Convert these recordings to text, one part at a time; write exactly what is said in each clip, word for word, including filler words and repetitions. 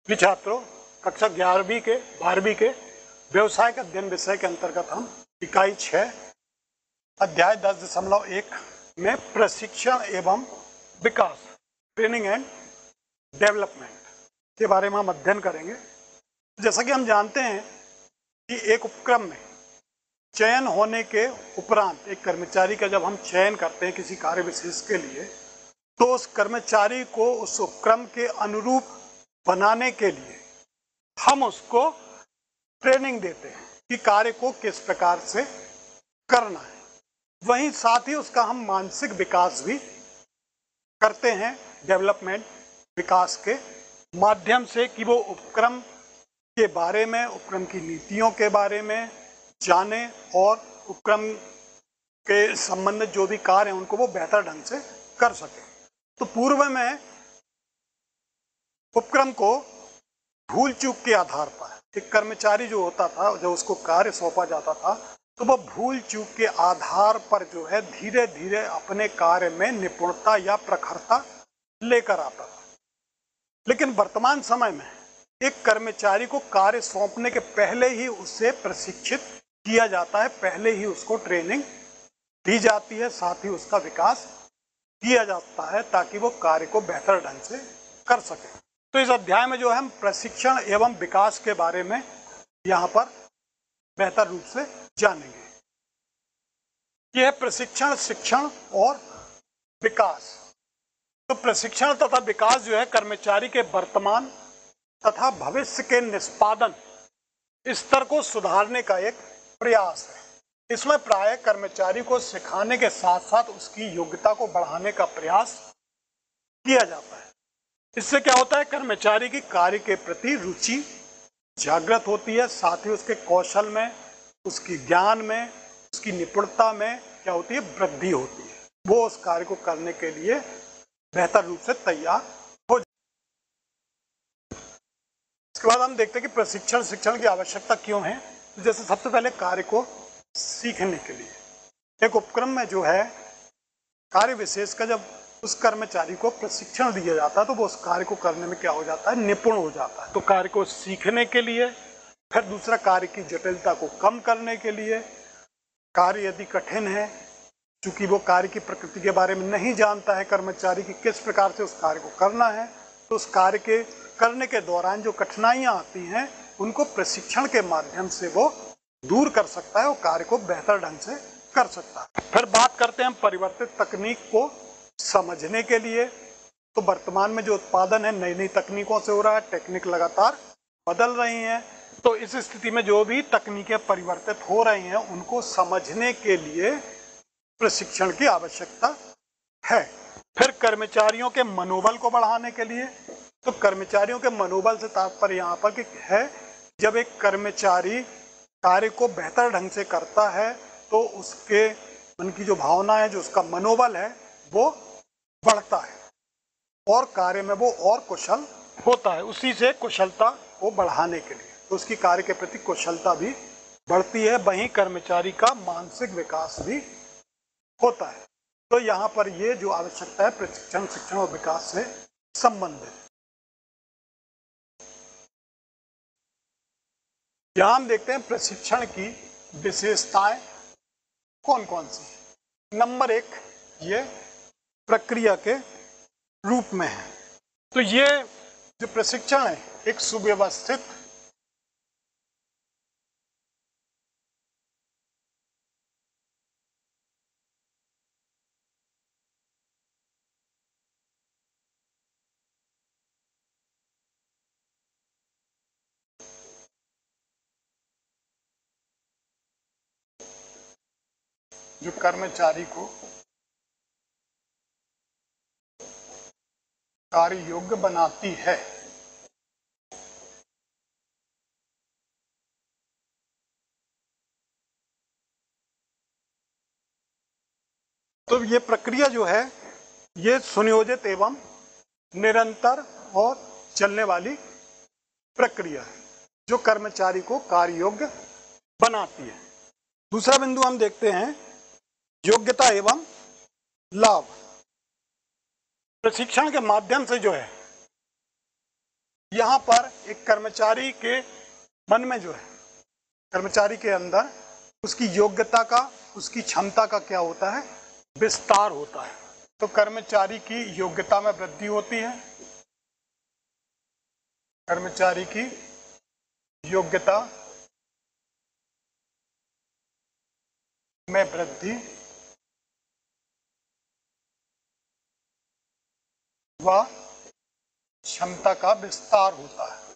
प्रिय छात्रों, कक्षा ग्यारहवीं के बारहवीं के व्यवसाय के अध्ययन विषय के अंतर्गत हम इकाई छः अध्याय दस दशमलव एक में प्रशिक्षण एवं विकास ट्रेनिंग एंड डेवलपमेंट के बारे में हम अध्ययन करेंगे। जैसा कि हम जानते हैं कि एक उपक्रम में चयन होने के उपरांत एक कर्मचारी का जब हम चयन करते हैं किसी कार्य विशेष के लिए, तो उस कर्मचारी को उस उपक्रम के अनुरूप बनाने के लिए हम उसको ट्रेनिंग देते हैं कि कार्य को किस प्रकार से करना है। वहीं साथ ही उसका हम मानसिक विकास भी करते हैं डेवलपमेंट विकास के माध्यम से, कि वो उपक्रम के बारे में, उपक्रम की नीतियों के बारे में जाने और उपक्रम के संबंधित जो भी कार्य हैं उनको वो बेहतर ढंग से कर सके। तो पूर्व में उपक्रम को भूल चूक के आधार पर एक कर्मचारी जो होता था, जब उसको कार्य सौंपा जाता था तो वह भूल चूक के आधार पर जो है धीरे धीरे अपने कार्य में निपुणता या प्रखरता लेकर आता था। लेकिन वर्तमान समय में एक कर्मचारी को कार्य सौंपने के पहले ही उससे प्रशिक्षित किया जाता है, पहले ही उसको ट्रेनिंग दी जाती है, साथ ही उसका विकास किया जाता है ताकि वो कार्य को बेहतर ढंग से कर सके। तो इस अध्याय में जो है हम प्रशिक्षण एवं विकास के बारे में यहाँ पर बेहतर रूप से जानेंगे। यह प्रशिक्षण, शिक्षण और विकास। तो प्रशिक्षण तथा विकास जो है कर्मचारी के वर्तमान तथा भविष्य के निष्पादन स्तर को सुधारने का एक प्रयास है। इसमें प्राय कर्मचारी को सिखाने के साथ साथ उसकी योग्यता को बढ़ाने का प्रयास किया जाता है। इससे क्या होता है, कर्मचारी की कार्य के प्रति रुचि जागृत होती है, साथ ही उसके कौशल में, उसकी ज्ञान में, उसकी निपुणता में क्या होती है, वृद्धि होती है। वो उस कार्य को करने के लिए बेहतर रूप से तैयार हो जाए। इसके बाद हम देखते हैं कि प्रशिक्षण शिक्षण की आवश्यकता क्यों है। जैसे सबसे पहले कार्य को सीखने के लिए एक उपक्रम में जो है कार्य विशेष का जब उस कर्मचारी को प्रशिक्षण दिया जाता है तो वो उस कार्य को करने में क्या हो जाता है, निपुण हो जाता है। तो कार्य को सीखने के लिए, फिर दूसरा कार्य की जटिलता को कम करने के लिए, कार्य यदि कठिन है, चूंकि वो कार्य की प्रकृति के बारे में नहीं जानता है कर्मचारी की किस प्रकार से उस कार्य को करना है, तो उस कार्य के करने के दौरान जो कठिनाइयाँ आती हैं उनको प्रशिक्षण के माध्यम से वो दूर कर सकता है और कार्य को बेहतर ढंग से कर सकता है। फिर बात करते हैं परिवर्तित तकनीक को समझने के लिए। तो वर्तमान में जो उत्पादन है नई नई तकनीकों से हो रहा है, टेक्निक लगातार बदल रही हैं। तो इस स्थिति में जो भी तकनीकें परिवर्तित हो रही हैं उनको समझने के लिए प्रशिक्षण की आवश्यकता है। फिर कर्मचारियों के मनोबल को बढ़ाने के लिए, तो कर्मचारियों के मनोबल से तात्पर्य यहाँ पर कि है, जब एक कर्मचारी कार्य को बेहतर ढंग से करता है तो उसके मन की जो भावना है, जो उसका मनोबल है, वो बढ़ता है और कार्य में वो और कुशल होता है। उसी से कुशलता को बढ़ाने के लिए तो उसकी कार्य के प्रति कुशलता भी बढ़ती है, वहीं कर्मचारी का मानसिक विकास भी होता है। तो यहाँ पर ये जो आवश्यकता है प्रशिक्षण शिक्षण और विकास से संबंधित। यहाँ हम देखते हैं प्रशिक्षण की विशेषताएं कौन कौन सी है। नंबर एक, ये प्रक्रिया के रूप में है। तो ये जो प्रशिक्षण है एक सुव्यवस्थित जो कर्मचारी को कार्य योग्य बनाती है। तो ये प्रक्रिया जो है ये सुनियोजित एवं निरंतर और चलने वाली प्रक्रिया है जो कर्मचारी को कार्य योग्य बनाती है। दूसरा बिंदु हम देखते हैं योग्यता एवं लाभ। प्रशिक्षण के माध्यम से जो है यहाँ पर एक कर्मचारी के मन में जो है, कर्मचारी के अंदर उसकी योग्यता का, उसकी क्षमता का क्या होता है, विस्तार होता है। तो कर्मचारी की योग्यता में वृद्धि होती है, कर्मचारी की योग्यता में वृद्धि व क्षमता का विस्तार होता है।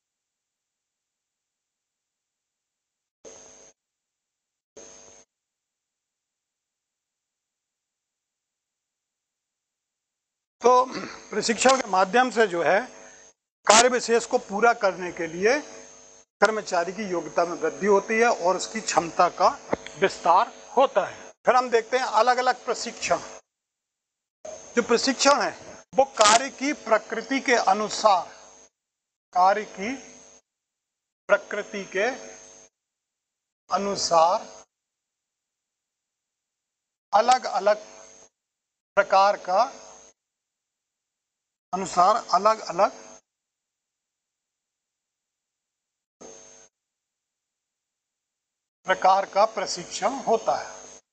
तो प्रशिक्षण के माध्यम से जो है कार्य विशेष को पूरा करने के लिए कर्मचारी की योग्यता में वृद्धि होती है और उसकी क्षमता का विस्तार होता है। फिर हम देखते हैं अलग अलग प्रशिक्षण। जो प्रशिक्षण है वो कार्य की प्रकृति के अनुसार, कार्य की प्रकृति के अनुसार अलग अलग प्रकार का अनुसार अलग अलग प्रकार का प्रशिक्षण होता है।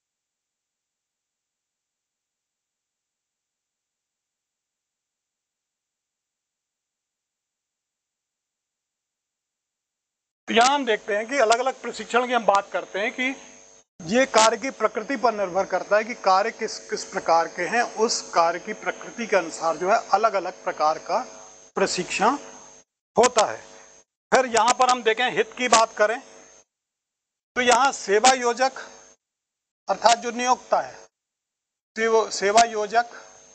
तो यहां हम देखते हैं कि अलग अलग प्रशिक्षण की हम बात करते हैं कि ये कार्य की प्रकृति पर निर्भर करता है कि कार्य किस किस प्रकार के हैं। उस कार्य की प्रकृति के अनुसार जो है अलग अलग प्रकार का प्रशिक्षण होता है। फिर यहाँ पर हम देखें हित की बात करें तो यहाँ सेवा योजक अर्थात जो नियोक्ता है, सेवा योजक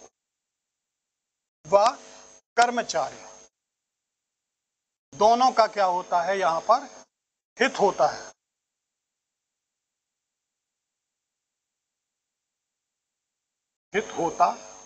व कर्मचारी दोनों का क्या होता है, यहाँ पर हित होता है। हित होता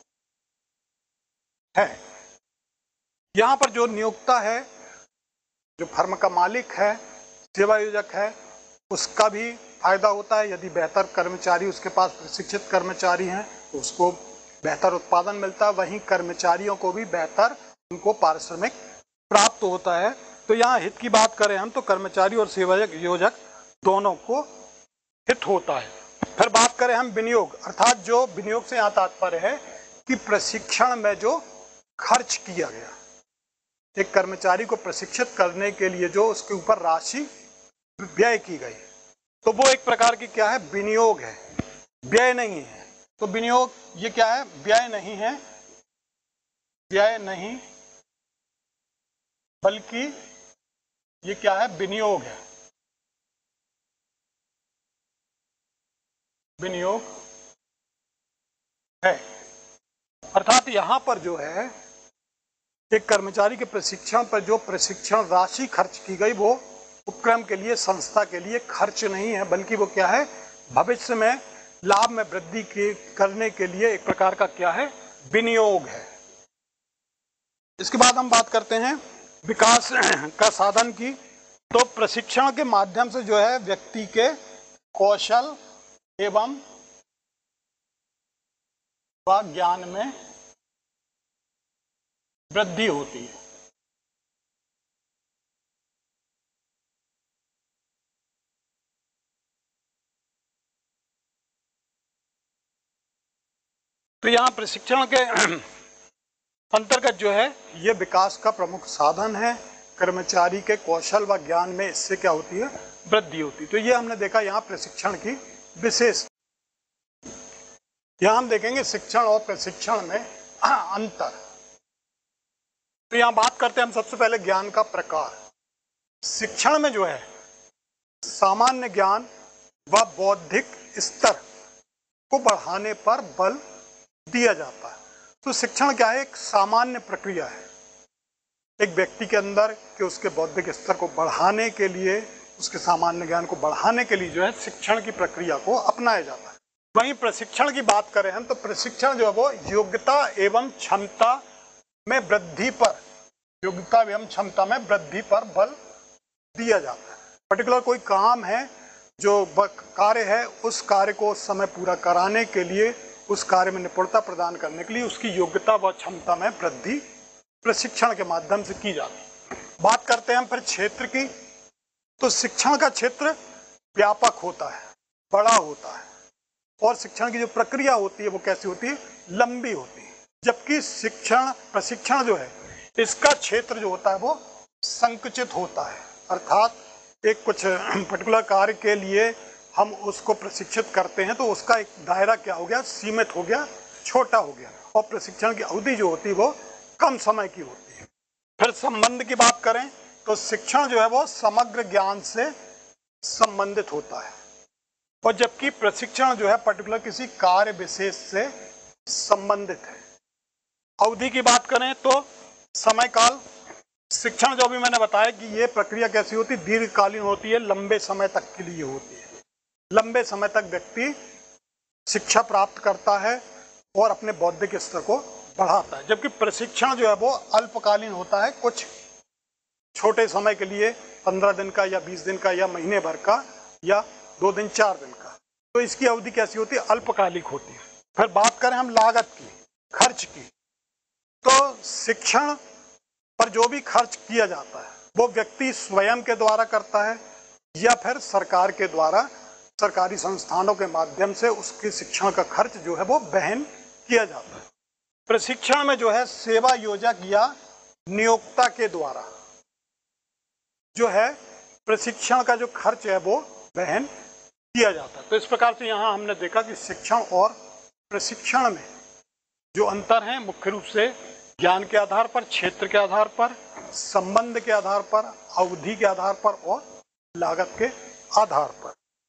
है। यहाँ पर जो नियोक्ता है, जो फर्म का मालिक है, सेवा योजक है, उसका भी फायदा होता है। यदि बेहतर कर्मचारी उसके पास प्रशिक्षित कर्मचारी हैं तो उसको बेहतर उत्पादन मिलता है, वहीं कर्मचारियों को भी बेहतर उनको पारिश्रमिक प्राप्त होता है। तो यहाँ हित की बात करें हम तो कर्मचारी और सेवा योजक दोनों को हित होता है। फिर बात करें हम विनियोग, अर्थात जो विनियोग से यहाँ तात्पर्य है कि प्रशिक्षण में जो खर्च किया गया, एक कर्मचारी को प्रशिक्षित करने के लिए जो उसके ऊपर राशि व्यय की गई, तो वो एक प्रकार की क्या है, विनियोग है, व्यय नहीं है। तो विनियोग ये क्या है, व्यय नहीं है, व्यय नहीं बल्कि ये क्या है, विनियोग है, विनियोग है। अर्थात यहां पर जो है एक कर्मचारी के प्रशिक्षण पर जो प्रशिक्षण राशि खर्च की गई वो उपक्रम के लिए, संस्था के लिए खर्च नहीं है, बल्कि वो क्या है, भविष्य में लाभ में वृद्धि के करने के लिए एक प्रकार का क्या है, विनियोग है। इसके बाद हम बात करते हैं विकास का साधन की। तो प्रशिक्षण के माध्यम से जो है व्यक्ति के कौशल एवं व ज्ञान में वृद्धि होती है। तो यहाँ प्रशिक्षण के अंतर्गत जो है ये विकास का प्रमुख साधन है। कर्मचारी के कौशल व ज्ञान में इससे क्या होती है, वृद्धि होती है। तो ये हमने देखा यहाँ प्रशिक्षण की विशेष। यहाँ हम देखेंगे शिक्षण और प्रशिक्षण में अंतर। तो यहाँ बात करते हैं हम सबसे पहले ज्ञान का प्रकार। शिक्षण में जो है सामान्य ज्ञान व बौद्धिक स्तर को बढ़ाने पर बल दिया जाता है। तो शिक्षण क्या है, एक सामान्य प्रक्रिया है एक व्यक्ति के अंदर कि उसके बौद्धिक स्तर को बढ़ाने के लिए, उसके सामान्य ज्ञान को बढ़ाने के लिए जो है शिक्षण की प्रक्रिया को अपनाया जाता है। वहीं प्रशिक्षण की बात करें हम तो प्रशिक्षण जो है वो योग्यता एवं क्षमता में वृद्धि पर, योग्यता एवं क्षमता में वृद्धि पर बल दिया जाता है। पर्टिकुलर कोई काम है, जो कार्य है, उस कार्य को उस समय पूरा कराने के लिए, उस कार्य में निपुणता प्रदान करने के लिए उसकी योग्यता व क्षमता में वृद्धि प्रशिक्षण के माध्यम से की जाती है। बात करते हैं हम फिर क्षेत्र की, तो शिक्षण का क्षेत्र व्यापक होता है, बड़ा होता है, और शिक्षण की जो प्रक्रिया होती है वो कैसी होती है, लंबी होती है। जबकि शिक्षण प्रशिक्षण जो है इसका क्षेत्र जो होता है वो संकुचित होता है, अर्थात एक कुछ पर्टिकुलर कार्य के लिए हम उसको प्रशिक्षित करते हैं तो उसका एक दायरा क्या हो गया, सीमित हो गया, छोटा हो गया, और प्रशिक्षण की अवधि जो होती है वो कम समय की होती है। फिर संबंध की बात करें तो शिक्षण जो है वो समग्र ज्ञान से संबंधित होता है, और जबकि प्रशिक्षण जो है पर्टिकुलर किसी कार्य विशेष से संबंधित है। अवधि की बात करें तो समय काल, शिक्षण जो भी मैंने बताया कि ये प्रक्रिया कैसी होती है, दीर्घकालीन होती है, लंबे समय तक के लिए होती है, लंबे समय तक व्यक्ति शिक्षा प्राप्त करता है और अपने बौद्धिक स्तर को बढ़ाता है। जबकि प्रशिक्षण जो है वो अल्पकालीन होता है, कुछ छोटे समय के लिए, पंद्रह दिन का या बीस दिन का या महीने भर का या दो दिन चार दिन का, तो इसकी अवधि कैसी होती है, अल्पकालिक होती है। फिर बात करें हम लागत की, खर्च की, तो शिक्षण पर जो भी खर्च किया जाता है वो व्यक्ति स्वयं के द्वारा करता है या फिर सरकार के द्वारा, सरकारी संस्थानों के माध्यम से उसके शिक्षण का खर्च जो है वो वहन किया जाता है। प्रशिक्षण में जो है सेवा योजक या नियोक्ता के द्वारा जो है प्रशिक्षण का जो खर्च है वो वहन किया जाता है। तो इस प्रकार से यहाँ हमने देखा कि शिक्षण और प्रशिक्षण में जो अंतर है मुख्य रूप से ज्ञान के आधार पर, क्षेत्र के आधार पर, संबंध के आधार पर, अवधि के आधार पर और लागत के आधार पर।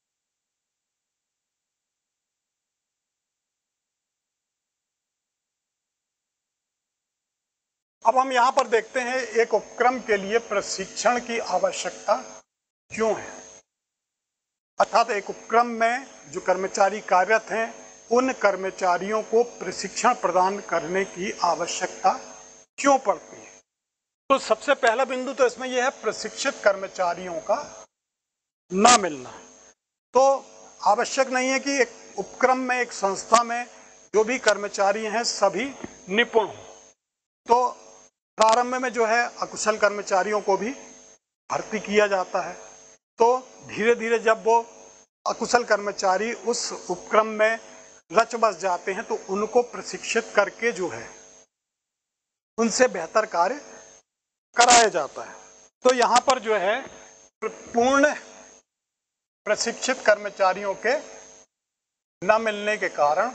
अब हम यहाँ पर देखते हैं एक उपक्रम के लिए प्रशिक्षण की आवश्यकता क्यों है, अर्थात एक उपक्रम में जो कर्मचारी कार्यरत हैं उन कर्मचारियों को प्रशिक्षण प्रदान करने की आवश्यकता क्यों पड़ती है। तो सबसे पहला बिंदु तो इसमें यह है प्रशिक्षित कर्मचारियों का ना मिलना। तो आवश्यक नहीं है कि एक उपक्रम में, एक संस्था में जो भी कर्मचारी हैं सभी निपुण हों। तो प्रारंभ में जो है अकुशल कर्मचारियों को भी भर्ती किया जाता है, तो धीरे धीरे जब वो अकुशल कर्मचारी उस उपक्रम में रच बस जाते हैं तो उनको प्रशिक्षित करके जो है उनसे बेहतर कार्य कराया जाता है। तो यहाँ पर जो है पूर्ण प्रशिक्षित कर्मचारियों के न मिलने के कारण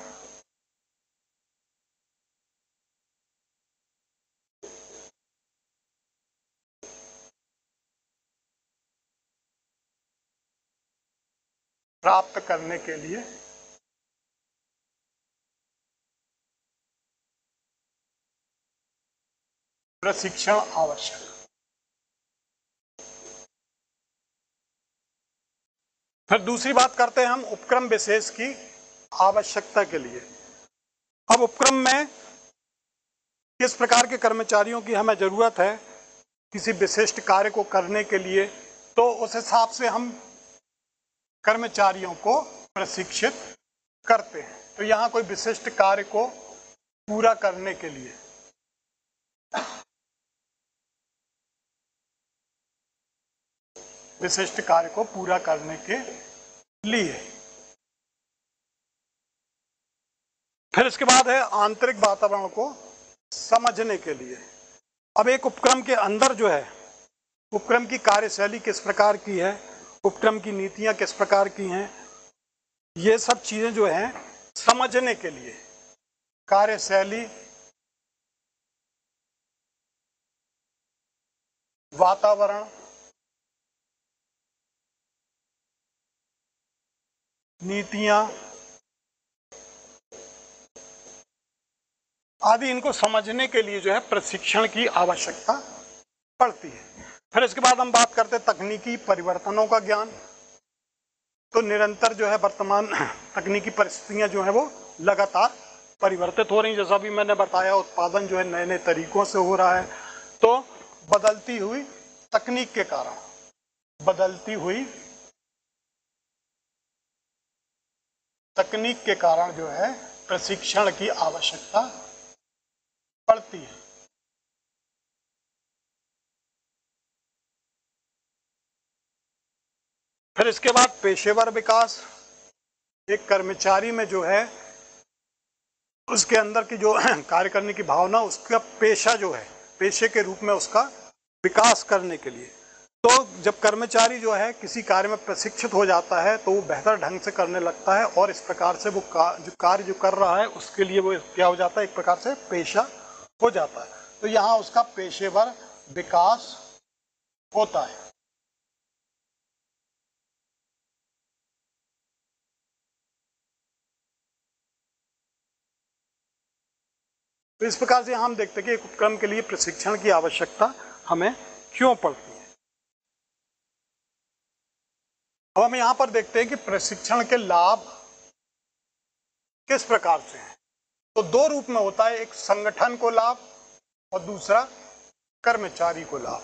प्राप्त करने के लिए प्रशिक्षण आवश्यक। फिर दूसरी बात करते हैं हम उपक्रम विशेष की आवश्यकता के लिए। अब उपक्रम में किस प्रकार के कर्मचारियों की हमें जरूरत है किसी विशिष्ट कार्य को करने के लिए, तो उस हिसाब से हम कर्मचारियों को प्रशिक्षित करते हैं। तो यहाँ कोई विशिष्ट कार्य को पूरा करने के लिए विशिष्ट कार्य को पूरा करने के लिए फिर इसके बाद है आंतरिक वातावरण को समझने के लिए। अब एक उपक्रम के अंदर जो है उपक्रम की कार्यशैली किस प्रकार की है, उपक्रम की नीतियां किस प्रकार की हैं, ये सब चीजें जो हैं समझने के लिए कार्यशैली, वातावरण, नीतियां आदि, इनको समझने के लिए जो है प्रशिक्षण की आवश्यकता पड़ती है। फिर इसके बाद हम बात करते हैं तकनीकी परिवर्तनों का ज्ञान। तो निरंतर जो है वर्तमान तकनीकी परिस्थितियां जो है वो लगातार परिवर्तित हो रही, जैसा भी मैंने बताया उत्पादन जो है नए नए तरीकों से हो रहा है। तो बदलती हुई तकनीक के कारण बदलती हुई तकनीक के कारण जो है प्रशिक्षण की आवश्यकता पड़ती है। फिर इसके बाद पेशेवर विकास। एक कर्मचारी में जो है उसके अंदर की जो कार्य करने की भावना, उसका पेशा जो है, पेशे के रूप में उसका विकास करने के लिए, तो जब कर्मचारी जो है किसी कार्य में प्रशिक्षित हो जाता है तो वो बेहतर ढंग से करने लगता है और इस प्रकार से वो का, जो कार्य जो कर रहा है उसके लिए वो क्या हो जाता है, एक प्रकार से पेशा हो जाता है। तो यहाँ उसका पेशेवर विकास होता है। तो इस प्रकार से हम देखते हैं कि एक उपक्रम के लिए प्रशिक्षण की आवश्यकता हमें क्यों पड़ती है। अब हम यहाँ पर देखते हैं कि प्रशिक्षण के लाभ किस प्रकार से हैं। तो दो रूप में होता है, एक संगठन को लाभ और दूसरा कर्मचारी को लाभ।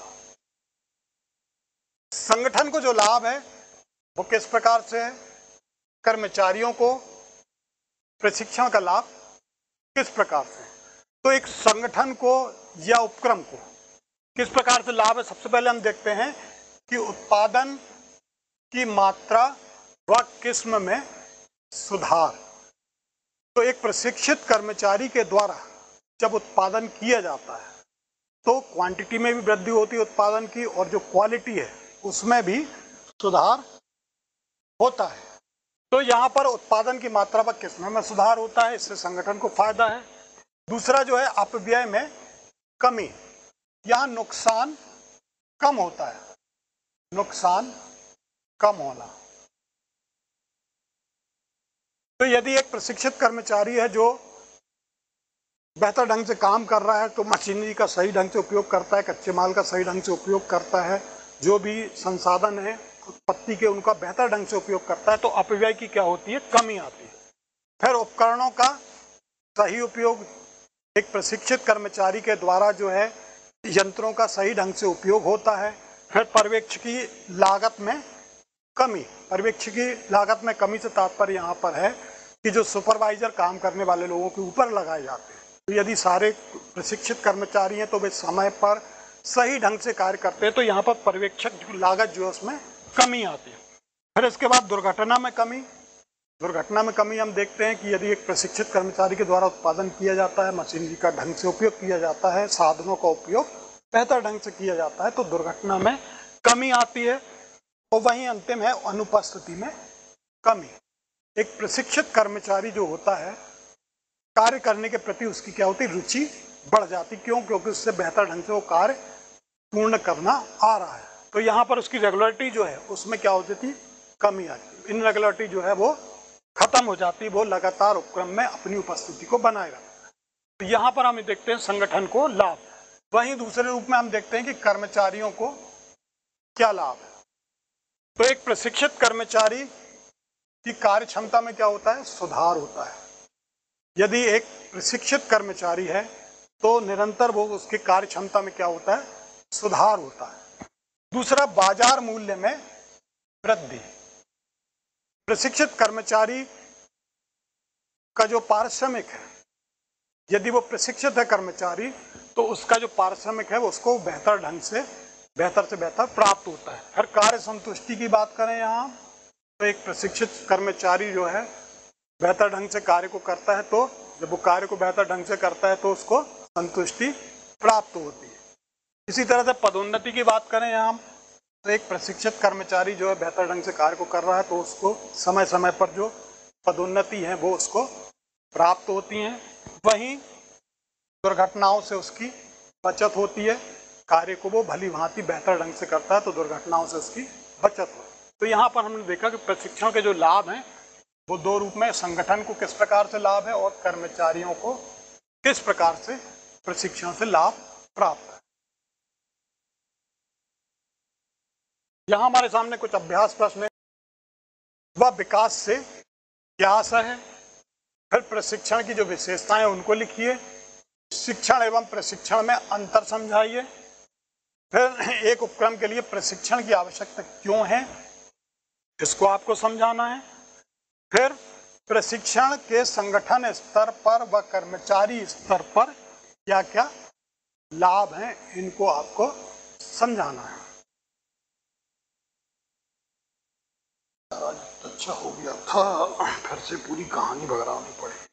संगठन को जो लाभ है वो किस प्रकार से है, कर्मचारियों को प्रशिक्षण का लाभ किस प्रकार से है। तो एक संगठन को या उपक्रम को किस प्रकार से लाभ है, सबसे पहले हम देखते हैं कि उत्पादन की मात्रा व किस्म में सुधार। तो एक प्रशिक्षित कर्मचारी के द्वारा जब उत्पादन किया जाता है तो क्वांटिटी में भी वृद्धि होती है उत्पादन की, और जो क्वालिटी है उसमें भी सुधार होता है। तो यहाँ पर उत्पादन की मात्रा व किस्म में सुधार होता है, इससे संगठन को फायदा है। दूसरा जो है अपव्यय में कमी, यहाँ नुकसान कम होता है, नुकसान कम होना। तो यदि एक प्रशिक्षित कर्मचारी है जो बेहतर ढंग से काम कर रहा है तो मशीनरी का सही ढंग से उपयोग करता है, कच्चे माल का सही ढंग से उपयोग करता है, जो भी संसाधन है उत्पत्ति के उनका बेहतर ढंग से उपयोग करता है, तो अपव्यय की क्या होती है, कमी आती है। फिर उपकरणों का सही उपयोग, एक प्रशिक्षित कर्मचारी के द्वारा जो है यंत्रों का सही ढंग से उपयोग होता है। फिर पर्यवेक्षकी लागत में कमी, पर्यवेक्षकी लागत में कमी से तात्पर्य यहाँ पर है कि जो सुपरवाइजर काम करने वाले लोगों के ऊपर लगाए जाते हैं, तो यदि सारे प्रशिक्षित कर्मचारी हैं तो वे समय पर सही ढंग से कार्य करते हैं, तो यहाँ पर पर्यवेक्षक लागत जो है उसमें कमी आती है। फिर इसके बाद दुर्घटना में कमी। दुर्घटना में कमी हम देखते हैं कि यदि एक प्रशिक्षित कर्मचारी के द्वारा उत्पादन किया जाता है, मशीनरी का ढंग से उपयोग किया जाता है, साधनों का उपयोग बेहतर ढंग से किया जाता है, तो दुर्घटना में कमी आती है। और वहीं अंतिम है अनुपस्थिति में कमी। एक प्रशिक्षित कर्मचारी जो होता है कार्य करने के प्रति उसकी क्या होती, रुचि बढ़ जाती। क्यों? क्योंकि उससे बेहतर ढंग से वो कार्य पूर्ण करना आ रहा है। तो यहाँ पर उसकी रेगुलरिटी जो है उसमें क्या हो जाती, कमी आती। इनरेगुलरिटी जो है वो खत्म हो जाती, वो लगातार उपक्रम में अपनी उपस्थिति को बनाए रखता है। तो यहाँ पर हम देखते हैं संगठन को लाभ। वहीं दूसरे रूप में हम देखते हैं कि कर्मचारियों को क्या लाभ है। तो एक प्रशिक्षित कर्मचारी की कार्य क्षमता में क्या होता है, सुधार होता है। यदि एक प्रशिक्षित कर्मचारी है तो निरंतर वो उसकी कार्य क्षमता में क्या होता है, सुधार होता है। दूसरा, बाजार मूल्य में वृद्धि। प्रशिक्षित कर्मचारी का जो पारिश्रमिक है, यदि वो प्रशिक्षित है कर्मचारी, तो उसका जो पारिश्रमिक है वो उसको बेहतर ढंग से बेहतर से बेहतर प्राप्त होता है। हर कार्य संतुष्टि की बात करें यहाँ, तो एक प्रशिक्षित कर्मचारी जो है बेहतर ढंग से कार्य को करता है, तो जब वो कार्य को बेहतर ढंग से करता है तो उसको संतुष्टि प्राप्त होती है। इसी तरह से पदोन्नति की बात करें यहाँ, तो एक प्रशिक्षित कर्मचारी जो है बेहतर ढंग से कार्य को कर रहा है तो उसको समय समय पर जो पदोन्नति है वो उसको प्राप्त होती हैं। वहीं दुर्घटनाओं से उसकी बचत होती है, कार्य को वो भली भांति बेहतर ढंग से करता है तो दुर्घटनाओं से उसकी बचत होती है। तो यहाँ पर हमने देखा कि प्रशिक्षण के जो लाभ हैं वो दो रूप में, संगठन को किस प्रकार से लाभ है और कर्मचारियों को किस प्रकार से प्रशिक्षण से लाभ प्राप्त है। यहाँ हमारे सामने कुछ अभ्यास प्रश्न है। वह विकास से क्या आशा है, फिर प्रशिक्षण की जो विशेषताएं उनको लिखिए, शिक्षण एवं प्रशिक्षण में अंतर समझाइए, फिर एक उपक्रम के लिए प्रशिक्षण की आवश्यकता क्यों है इसको आपको समझाना है, फिर प्रशिक्षण के संगठन स्तर पर व कर्मचारी स्तर पर क्या क्या लाभ हैं इनको आपको समझाना है। अच्छा हो गया था, फिर से पूरी कहानी बगरानी पड़ी।